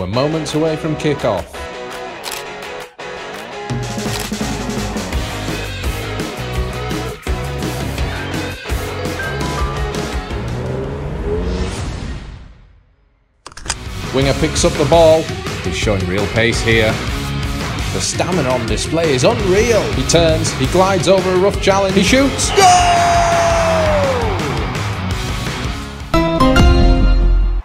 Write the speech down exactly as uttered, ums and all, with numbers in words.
We're moments away from kick-off. Winger picks up the ball. He's showing real pace here. The stamina on display is unreal. He turns, he glides over a rough challenge, he shoots. Goal!